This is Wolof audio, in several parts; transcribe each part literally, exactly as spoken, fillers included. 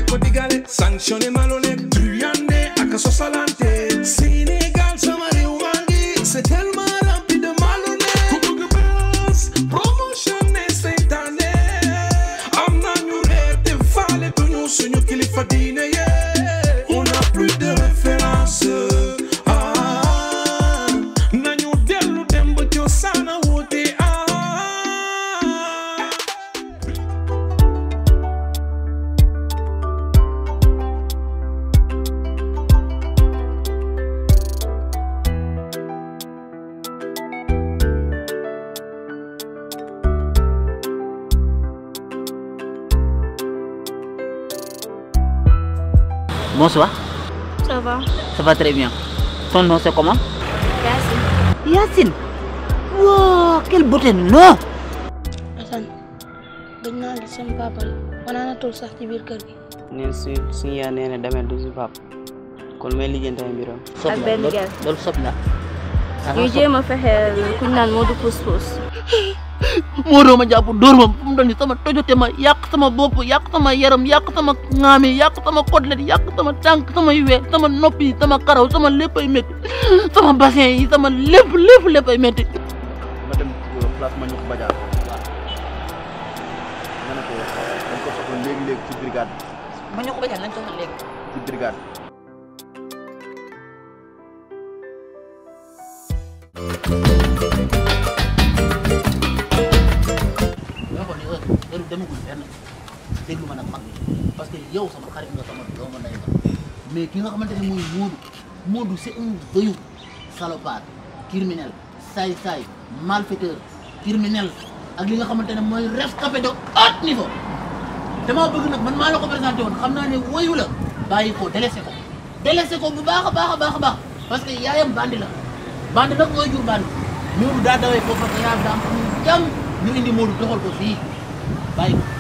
ko digale sanctionné malhonnête Tuyandé ak sosalante Sénégal sama réew mangi c'est tellement rempli de malhonnête ku bëgg buzz promotion ne seytaane am nañu reer te faale duñu suñu kilifa diine yee on a plus de référence ah nañu dellu dem ba cosaana woote Bonsoir. Ça va? Ça va très bien. Ton nom c'est comment? Yacine. Yacine. Wow, quelle beauté, non? Assane, gëj naa gis sama papa la. Wanaa na toog sax ci biir kër gi. neen su suñu yaa nee na demee du si papa kon may lijjanti ay mbiram. Sob Ak la benn loolu gel. loolu sob la. Ñuy jéem a fexeel ku ñu naan Modou Pousse Pousse. Modou ma jàpp dóor ma fu mu doon ni sama tojote ma yàq sama bopp yàq sama yaram yàq sama ŋaami yàq sama côtelette yàq sama tànk sama wee sama nopp yi sama karaw sama lépp ay métti sama bassin yi sama lépp lépp lépp ay métti. ma dem place ma ñuq Badiane ma ne ko dañ ko soxla léegi léegi ci brigade ma ñu ko Badiane lañ soxla léegi. ci brigade. yoo xam ne heure heure demagul fenn déglu ma nag mag parce que yow sama xarit nga sama doomu ndey nga mais ki nga xamante ne mooy Modou Modou c'est un voyou salopard criminel saay-saay malfaiteur criminel ak li nga xamante ne mooy rescapé de haut niveau dama bëgg nag man maa la ko présenté woon xam naa ne woyu la bàyyi ko délaissé ko délaissé ko bu baax a baax a baax a baax parce que yaayam bandi la bandi nag mooy jur bandi Modou daa dawee foofu parce que yaayam daa am fu mu jàmm ñu indi Modou doxal ko fii bàyyi ko.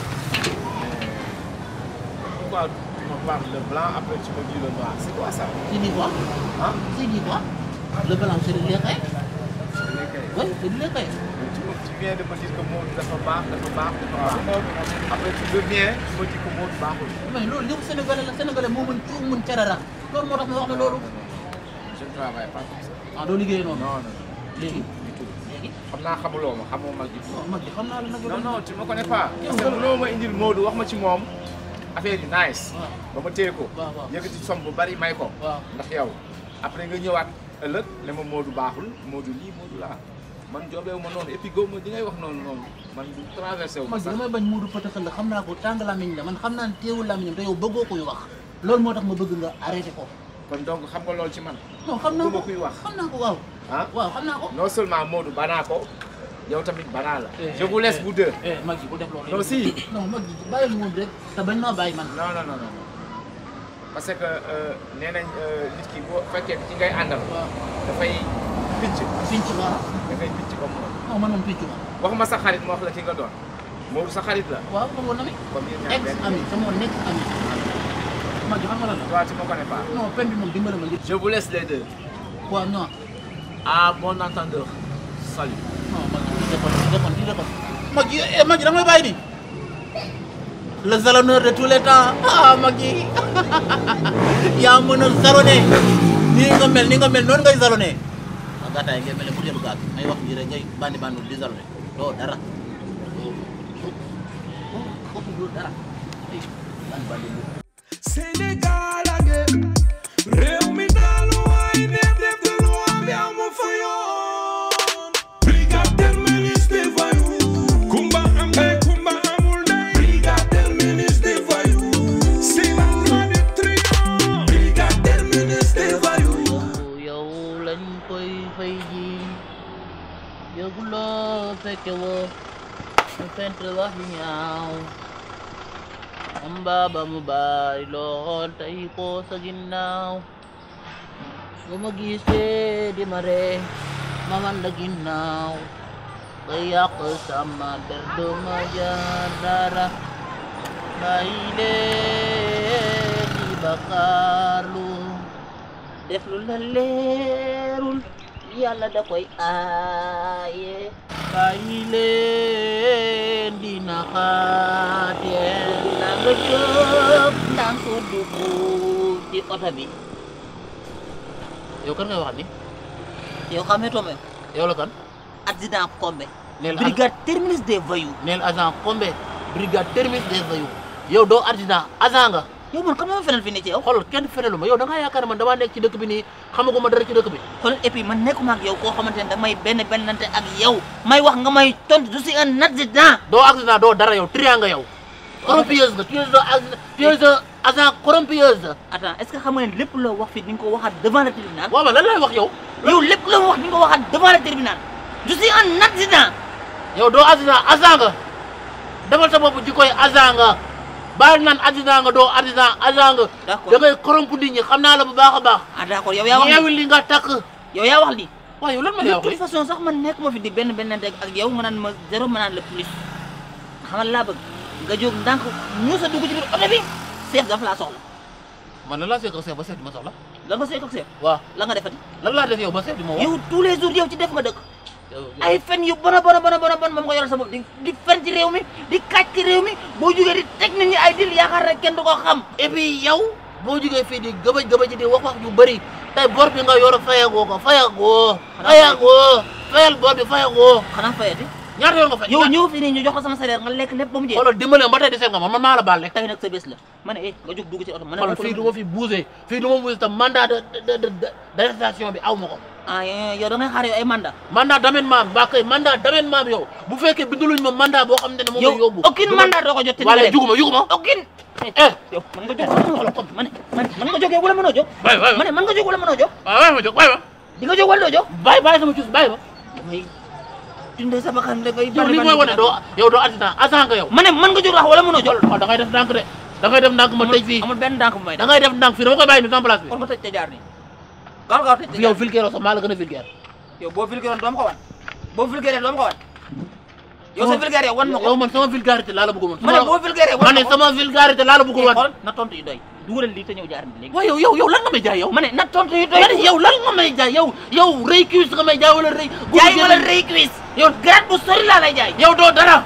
Pourquoi tu me parles le blanc après tu me dis le noir c'est quoi ça? C'est dit quoi? Hein? C'est dit quoi? Le blanc c'est du lait. Oui, c'est du lait. Tu, me- tu viens de me dire que Modou dafa baax dafa baax dafa baax. Après tu reviens tu me dis que Modou baaxul. mais loolu lépp Sénégalais la Sénégalais moo mën cuub mën carara loolu moo tax ma wax la loolu. Je ne travaille pas comme ça. ah doo liggéeyee noonu. Non non léegi du tout. léegi. xam naa xamuloo ma xamoo mag ji. non mag ji xam naa la nag. non non tu me connais pas. parce que mënoo ma indil Modou wax ma ci moom affaire yi nice. waaw ba ma téye ko. waaw waaw yëkkati somme bu bari may ko. waaw ndax yow après nga ñëwaat ëllëg ne ma Modou baaxul Modou lii Modou laa man joobeewu ma noonu et puis góob ma di ngay wax noonu noonu man du traversé wu ma mag ji sax. damay bañ Modou pëtëxal la xam naa ko tàng lamiñ la man xam naa ne teewul lamiñam te yow bëggoo koy wax loolu moo tax ma bëgg nga arrêté ko. kon donc xam nga loolu ci man. non xam naa ko bëgguma kuy wax. xam naa ko waaw. ah waaw xam naa ko. non seulement Modou banaa ko yow tamit banaa la. je vous laisse vous deux. eh mag ji bu def loolu. non si. non mag ji bàyyi moom rek te bañ maa bàyyi man. non non non non parce que euh, nee nañ euh, nit ki boo fekkee ci ngay àndal. waaw dafay picc. pinc waaw. dafay picc comme moom. non man moom pinc ma. waxuma sa xarit ma wax la ki nga doon Modou sa xarit la. waaw xamoon na mi. comme yéen ñaar ex benn. ami sama nekk ami. mag ji xam nga lan la. toi tu me connais pas. non pen bi moom dimbale ma ngir. je vous laisse les deux. waaw non. à bon entendeur. salut. non mag ji di defoon di defoon di defoon. mag ji eh mag ji da nga may bàyyi nii. le salonneur de tous les temps ah mag ji yaa mën a salonné nii nga mel ni nga mel noonu ngay salonné. ah gàttaay ngay mel ne bu jëlu gàtt ay wax ji rek ngay bandi bandi di salonné doo dara doo doo doo dara ay bandi bandi. Sénégal a nge réew mi daal waay neef def de loi bi amu fa yoon brigade terminus des voyous kumba am ndey kumba amul ndey brigade terminus des voyous c'est la loi du triomphe brigade terminus des voyous yow lañ koy fay ji yëguloo fekke woo mu fent wax yu ñaaw am baaba mu bàyyi lool tey ko sa ginnaaw su ma gisee di ma ree ma man la ginnaaw nga yàq sama der duma jaar dara bàyyi leen di bakaarlu def lu la leerul yàlla da koy aaye bàyyi leen di naxaate na nga jóg ndànk dugg ci oto bi. yow kan ngay wax ni yow xamee tombe yow la kan adjudant Kombe brigade terminus des voyous neel agent Kombe brigade terminus des voyous yow doo adjudant agent nga yow man kan ma fenal fi ne ci yow xoolal kenn fenalu ma yow da ngaa yaakaar man damaa nekk ci dëkk bi nii xamaguma dara ci dëkk bi xoolal et puis man nekkuma ak yow koo xamante ne damay benn bennante ak yow may wax nga may tontu je suis un adjudant doo adjudant doo dara yow triant nga yow corrompieuse nga tu es tu es agent corrompieuse. Attends, est-ce que xam nga ne lépp loo wax fii di nga ko waxaat devant le tribunal. waaw lan lay wax yow. yow lépp loo wax di nga ko waxaat devant le tribunal. je suis un adjudant. yow doo adjudant agent nga defal sa bopp ji koy agent nga bàyyi naan adjudant nga doo adjudant agent nga. d'accord da ngay corrompre nit ñi xam naa la bu baax a baax. ah d'accord yow yaa wax li li nga takk. yow yaa wax li waaw yow lan ma lay wax de toute façon sax man nekk ma fi di benn benn ak yow nga naan ma zéro ma naan le plus xamal laa bëgg nga jóg ndànk ñu sa dugg ci biir oto bi. Seef dafa laa soxla. man lan laa seet ak Seef ba Seef di ma soxla. lan nga seet ak Seef. waaw lan nga defati. lan laa def yow ba Seef di ma wax. yow tous les jours yow ci def nga dëkk. ay fen yu bon a bon a bon a bon a bon moom nga yoral sa bopp di di fen ci réew mi di kàcc ci réew mi boo jugee di teg nit ñi ay dil yaakaar rek kenn du ko xam. et puis yow boo jugee fii di gëbëj gëbëj di wax wax yu bëri tey bor bi nga yor fayagoo ko fayagoo. fayagoo fayal bor bi fayagoo. xanaa fayati. ñaata yoon nga fay yow ñëw fii nii ñu jox ko sama salaire nga lekk lépp ba mu jeex. xoolal dimbale ba tey di seet nga man man maa la baal rek. tey nag sa bés la ma ne eh nga jóg dugg ci oto ma ne. xoolal fii du ma fi bougé fii du ma bougé tam mandat de de de d'arrestation bi aw ma ko. ah yow da ngay xaar yow ay mandat. mandat d'amendement ba kay mandat d'amendement bi yow bu fekkee binduluñ ma mandat boo xam ne moom la yóbbu. yow aucune mandat doo ko jot. wala juguma juguma aucune. eh yow man nga jóg xoolal comme ma ne man man nga jógee wala mënoo jóg. waay waay ma ne man nga jóg wala mënoo jóg. waaw waay ma jóg waay ma. di nga jóg wala doo jóg. bàyyi bàyyi sama cuus bàyyi ma. tundee sa bakkan da ngay yow li mooy wane doo yow doo adjudant agent nga yow ma ne mën nga jóg wax wala mënoo jóg da ngay def ndànk de da ngay def ndànk ma tëj fii amul benn ndànk bu may da ngay def ndànk fii dama koy bàyyi ni en place bi kon ma tëj te jaar nii gaaw gaaw tëj te yow vulgaire sax maa la gën a vulgaire yow boo vulgaire doom ko wan boo vulgaire doom ko wan yow sa vulgaire yow wan ma ko yow man sama vulgarité laa la bëgg woon ma ne boo vulgaire wan ma ne sama vulgarité laa la bëgg woon na tontu yi doy dugalal lii te ñëw jaar léegi waaw yow yow yow lan nga may jaay yow ma ne na tontu yi doy yow lan nga may jaay yow yow rëy cuisse nga may jaay wala rëy jaay wala rëy cuisse yow grade bu sori laa lay jaay yow doo dara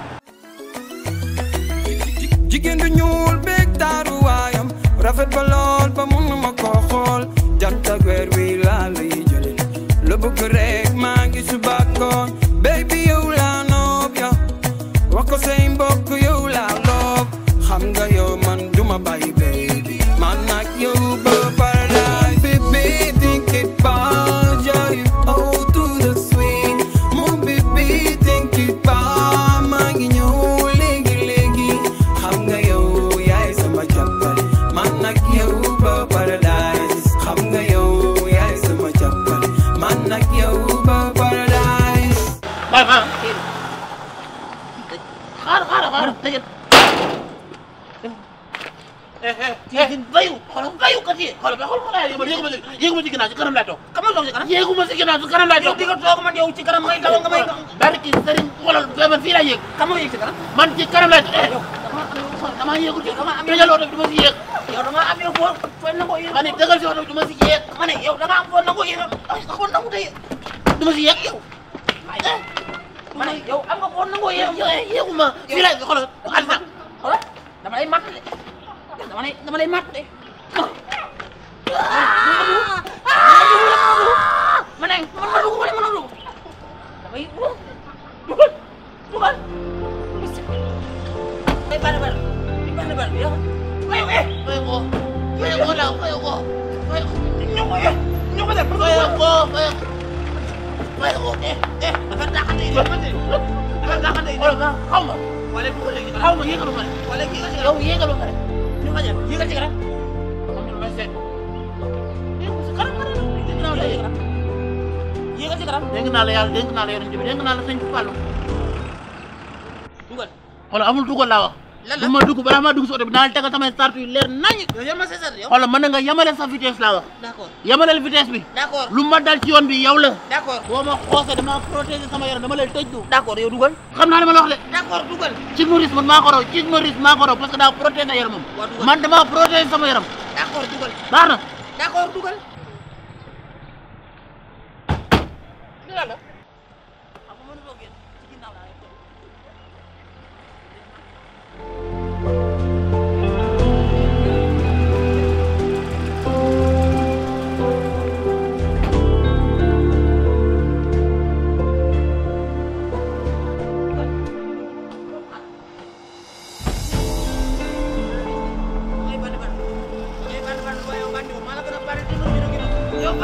jigéen du ñuul beeg taaru waayam rafet ba lool ba mënuma koo xool jant ak weer wi laa lay jëlee la bëgg rek maa ngi suba koon baby yow laa noob yow wax ko say mbokk yow laa loob xam nga yow man duma bàyyi baby man nag yow ba paradise baby think it about you oh to the sweet mon baby think it about maa ngi ñëw léegi léegi xam nga yow yaay sama jàppal man nag yow ba paradise xam nga yow yaay sama jàppal man nag yow ba paradise bay ma xaar xaar xaar tëjal ci bayu xoolal bayu kat yi xoolal ba xool xoolal yéeguma ci yéeguma ci ginnaaw ci kanam laay toog kam la toog ci kanam yéeguma ci ginnaaw ci kanam laay toog di nga toog man yow ci kanam ngay daw nga may barki sëriñ xoolal man fii laay yéeg kam moo yéeg ci kanam man ci kanam laay toog dama yéegul ci dama am tëjal oto bi du ma si yéeg yow dama am yow foo fooy nangoo yéeg ma ne dëgal si oto bi du ma si yéeg ma ne yow danga am foo nangoo yéeg foo nangu te du ma si yéeg yow ma ne yow am nga foo nangoo yéeg yéeguma fii laay xoolal alisa xoolal dama lay matt dama lay dama lay matt de ma ne man ma dugg ma ne ma dugg damay dugal dugal ay bari bari bari bari yow wayo eh wayo ko wayo ko la wayo ko wayo ñu ko eh ñu ko def wayo ko wayo wayo ko eh eh dafa taxante dafa taxante wala xaw ma wala bu ko léegi xaw ma yéegalu ma wala yow yéegalu ma ñu ma jël yéegal ci kanam am ñu may seet kanam kanam ginnaaw la yéegal yéegal ci kanam dégg naa la yàlla dégg naa la yonent bi dégg naa la sëñ Fallu dugal xoolal amul dugal laa wax du ma dugg balaa maa dugg si oto bi naa la tegal samay start yu leer nañ xoolal mën na nga yamale sa vitesse laa wax d'accord yamaleel vitesse bi d'accord lu ma dal ci yoon bi yow la d'accord boo ma xoosee dama protéger sama yaram dama lay tëj du d'accord yow dugal xam naa dama la wax de d'accord dugal ci Maurice man maa ko raw ci Maurice maa ko raw parce que daa protéger na yaramam man dama protéger sama yaram d'accord dugal baax na d'accord dugal la la xam nga mën loo génn ci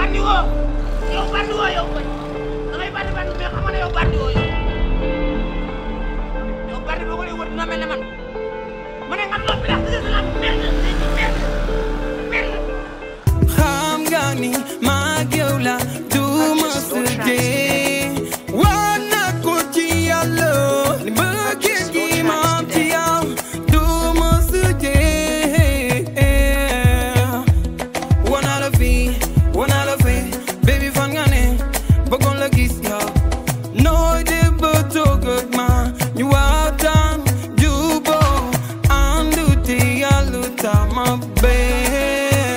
bandi woo yow bandi woo yow koy da ngay bandi bandi mais xam nga ne yow bandi woo yow yow bandi boo ko lay wër dina mel ne man ma ne nga noppi ndax dina la merde merde merde xam nga ni maa yow la du ma sëggee war na ko ci yàlla ni bëggee gi ma am ci yow du ma sëggee wana la fi wana la fi baby fan nga ne bëggoon la gis yow nooy de ba toog ak ma ñu waxtaan juboo andu te yàlla tama bee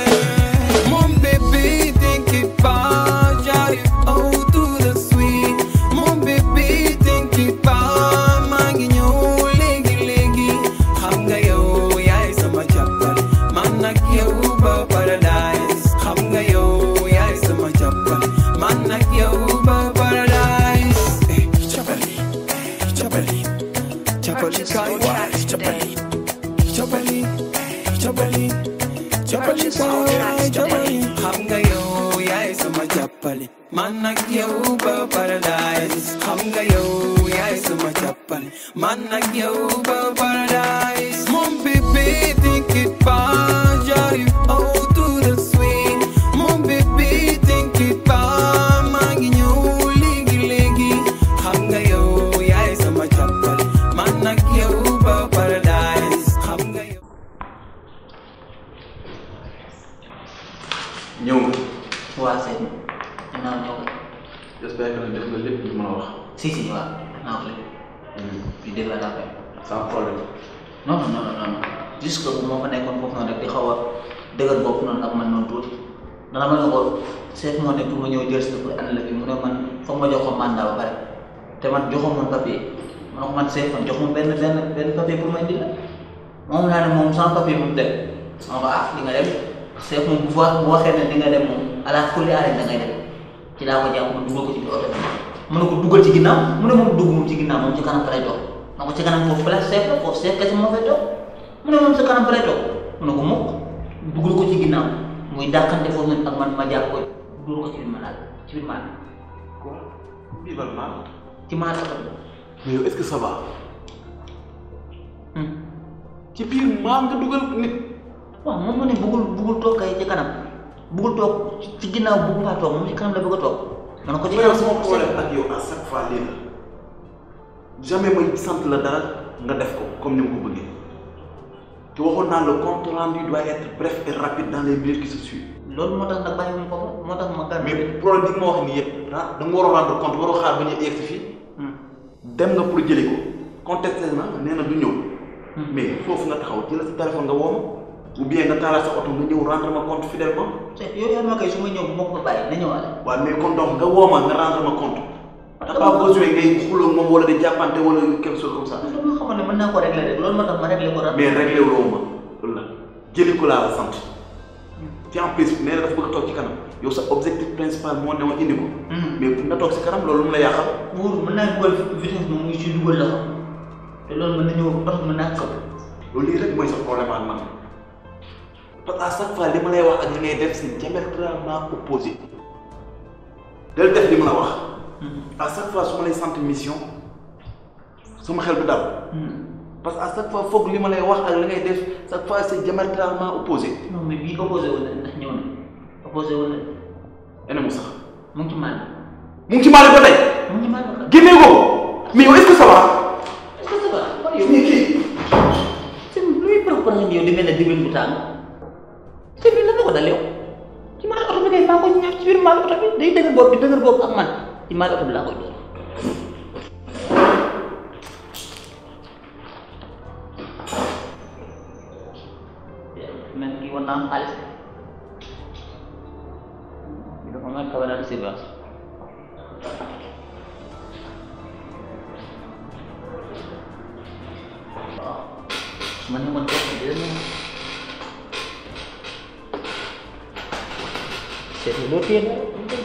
man ak yow ba paradise xam nga yow yaay sama jàppale man ak yow ba paradise mon bébé t'inquiète pas j'arrive oh tout de suite mon bébé t'inquiète pas maa ngi ñëw léegi léegi xam nga yow yaay sama jàppale man ak yow ba paradise xam nga yow ñëw nga waa seet naa ñëw ko j'espère que def nga lépp lu mën a wax. si si waaw naa ko lépp. di dégg la daa sans problème. non non non non juste que bu ma fa nekkoon foofu noonu rek di xaw a dëgër bopp noonu ak man noonu tuuti dana ma ne ko chef moo ne pour ma ñëw jël si pour ànd la fi mu ne man foog ma jox ko mandat ba pare te man joxoon man papier ma ne ko man chef man jox ma benn benn benn papier pour ma indi la moom laa ne moom sans papier mu dem ma ne ko ah di nga dem chef moom bu fa bu waxee ne di nga dem moom à la kulli aaree da ngay dem ci laa ko jàpp ma dugal ko ci biir oto bi mu ne ko dugal ci ginnaaw mu ne moom dugg moom ci ginnaaw moom ci kanam fa lay toog ma ko ci kanam foofu place chef la foofu chef kese moo fay toog mu ne moom ci kanam fa lay toog mu ne ko mukk dugal ko ci ginnaaw muy dàqante foofu noonu ak man ma jàpp ko dugal ko ci biir maal ci biir maal. quoi bii ban maal. ci maal oto bi. mais yow est-ce que ça va. ci biir maal nga dugal nit. waaw moom mu ne bëggul bëggul toog kay ci kanam bëggul toog ci ginnaaw bëgg faa toog moom ci kanam la bëgg a toog. man ko mais yow sama problème ak yow à chaque fois lii la jamais may sant la dara nga def ko comme ni ma ko bëggee te waxoon naa le compte rendu doit être bref et rapide dans les minutes qui se suivent. loolu moo tax nag bàyyi mu foofu moo tax ma. mais problème bi ma wax nii yëpp ah da nga war a rendre compte waroo xaar ba ñuy egg si fii. dem nga pour jëli ko contesté na nee na du ñëw. mais foofu nga taxaw jël sa téléphone nga woo ma ou bien nga taalaat sa oto nga ñëw rendre ma compte fidèlement. c'est yow yaa ma koy su ma ñëw moo ko bàyyi na ñëwaale. waaw mais kon donc nga woo ma nga rendre ma compte. t'as pas besoin ngay xuloo moom wala di jàppante wala quelque chose comme ça. dama xamoon ne mën naa ko régler rek loolu moo tax ma régler ko rek. mais régler wuloo ma loolu la jëli ko laa la sant. ci en plus nee na dafa bëgg a toog ci kanam yow sa objectif principal moo ne ma indi ko. mais nga toog ci kanam loolu mu la yàqal. wóor mën naa dugal vitesse bi muy si dugal la ko te loolu mën na ñëw ndox mën naa ko. loolu lii rek mooy sa problème ak man parce que à chaque fois li ma lay wax ak li ngay def c'est diamétralement opposé del def li ma la wax. à chaque fois su ma lay sant mission sama xel du dal. parce que à chaque fois foog li ma lay wax ak li ngay def chaque fois c'est diamétralement opposé. non mais bii opposé wu na ndax ñëw na opposé wu na. ene mu sax. mu ngi ci maal. mu ngi ci maal ba tey. mu ngi ci maal ba génne ko mais yow est-ce que ça va. est-ce que ça va. waaw yow kii kii. c'est lu muy préparé nga yow di mel ne diwlin bu tàng. c'est bi lan la ko dal yow ci maal oto bi kay faa ko ñaar ci biir maal oto bi day dëgër bopp di dëgër bopp ak man ci maal oto bi laa koy door. man kii war naa am xaalis bi dafa mel kawe naa di surveillance. waaw man ni man toog dina ñëw c'est que l'autre est là.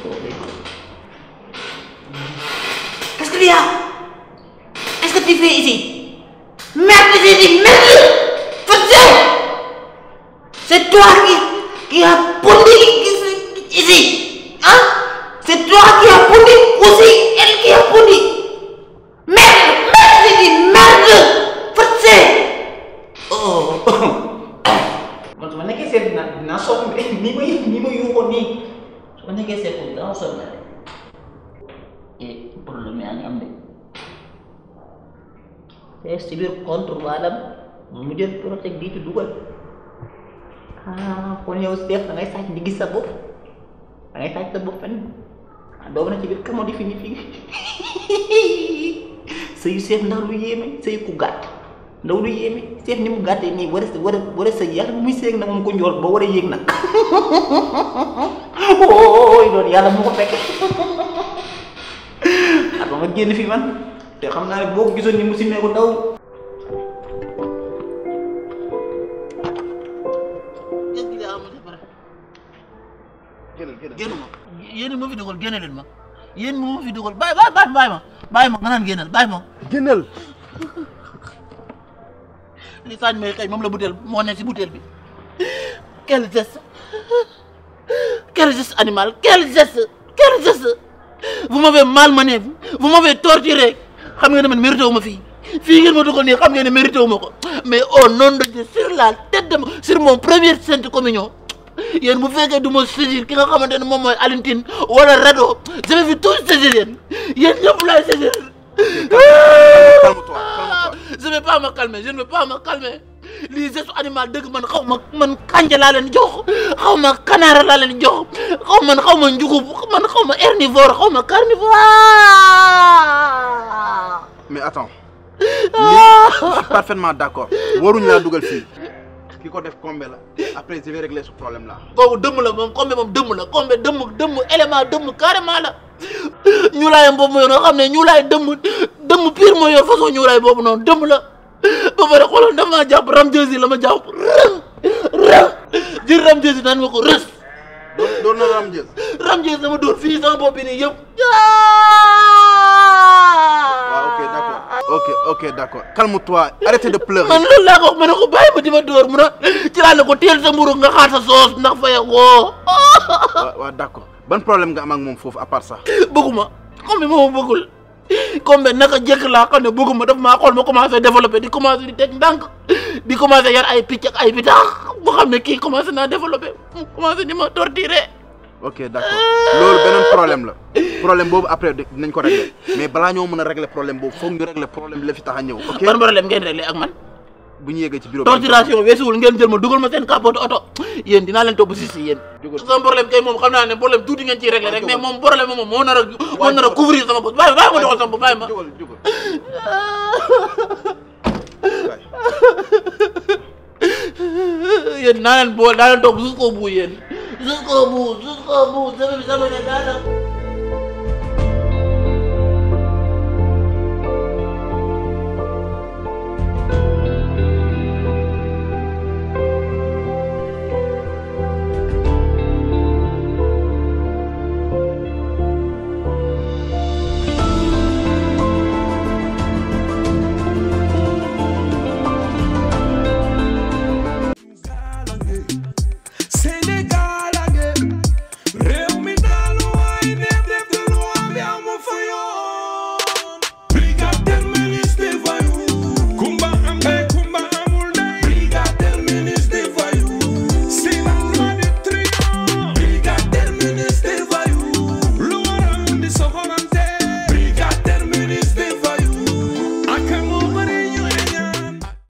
Qu'est-ce qu'il y a? Qu'est-ce que tu fais ici? Merde, j'ai dit merde! Fais-le! C'est toi qui, qui a pondu ici! Hein? C'est toi qui as puni ou c'est elle qui a puni? Merde, merde, j'ai dit merde. Forcé. Oh. Man su ma nekkee seet dina dinaa sonn ni ma ni ma yuuxoon nii su ma nekkee seet ko dinaa sonn et problème yaa ngi am de te si biir contre waadam mu jël protect di ci dugal ah kon yow Seex da ngay sàcc di gis sa bopp da ngay sàcc sa bopp fenn ah doomu na ci biir kamo di fi ni fii sëyu Seex ndaw lu yéeme sëyu ku gàtt ndaw lu yéeme Seex ni mu gàttee nii war a war a war a sëy yàlla bu muy sëy nag moom ko njool ba war a yéeg nag ooy loolu yàlla mu ko fekk ah ba ma génn fii man te xam naa ne boo ko gisoon ni mu si nee ko ndaw génn ma yéen ma fi dugal génne leen ma yéen ma fi dugal bàyyi bàyyi bàyyi ma bàyyi ma nga naan génnal bàyyi ma génnal. li saañ may xëy moom la butéel moo ne si butéel bi quel geste quel geste animal quel geste quel geste vous m'avez malmené vous m'avez torturé xam ngeen ne man mérité wu ma fii fii ngeen ma dugal nii xam ngeen ne mérité wu ma ko mais au nom de Dieu sur la tête de sur mon premier sainte communion yéen bu fekkee du ma saisir ki nga xamante ne moom mooy Alioune Tine wala Rado je vais tout saisir yéen yéen ñëpp laay saisir. Calme-toi, calme-toi. Je ne vais pas me calmer, je ne vais pas me calmer. lii gestu animal dëgg man xaw ma man kanja laa leen jox xaw ma kanaara laa leen jox xaw man xaw ma njugub man xaw ma herbivore xaw ma carnivore. Mais attends. Je suis parfaitement d'accord. waruñ laa dugal fii. ki ko def Combé la après je vais régler ce problème là. kooku dëmm la moom Combé moom dëmm la Combé dëmm dëmm élément dëmm carrément la ñuulaayam boobu ma yor nga xam ne ñuulaay dëmm dëmm pire moo yor façon ñuulaay boobu noonu dëmm la ba pare xoolal dafa maa jàpp ram jësi la ma jàpp ram ram jël ram jësi naan ma ko rës. doon na ram jës. ram jësi dama dóor fii sama bopp bi nii yëpp. waaw ok d'accord ok ok d'accord calme-toi arrêtez de pleurer. man loolu laa ko wax ma ne ko bàyyi ma di ma dóor mu ne ci laa ne ko teel sa mburu nga xaar sa soos ndax faya woo. waaw waaw d'accord ban problème nga am ak moom foofu à part ça. bëgguma Combé moo bëggul Combé naka jëkk laa xam ne bëgguma daf maa xool ma commencé développé di commencé di teg ndànk di commencé yar ay picc ak ay bitaax boo xam ne kii commencé naa développé mu commencé di ma torturer. ok d'accord loolu beneen problème la problème boobu après dinañ ko régler mais balaa ñoo mën a régler problème boobu foog ñu régler problème bi la fi tax a ñëw ok. ban problème ngeen régler ak man. bu ñu yeggee ci bureau torturation weesuwul ngeen jël ma dugal ma seen capote oto yéen dinaa leen topp si si yéen. sama problème kay moom xam naa ne problème tuuti ngeen ciy régler rek mais moom problème moom moo nar a moo nar a couvrir sama bopp bàyyi bàyyi ma doxal sama bopp bàyyi ma. yéen naa leen boole naa leen topp jusqu'au bout yéen jusqu'au bout jusqu'au bout sama sama ne daa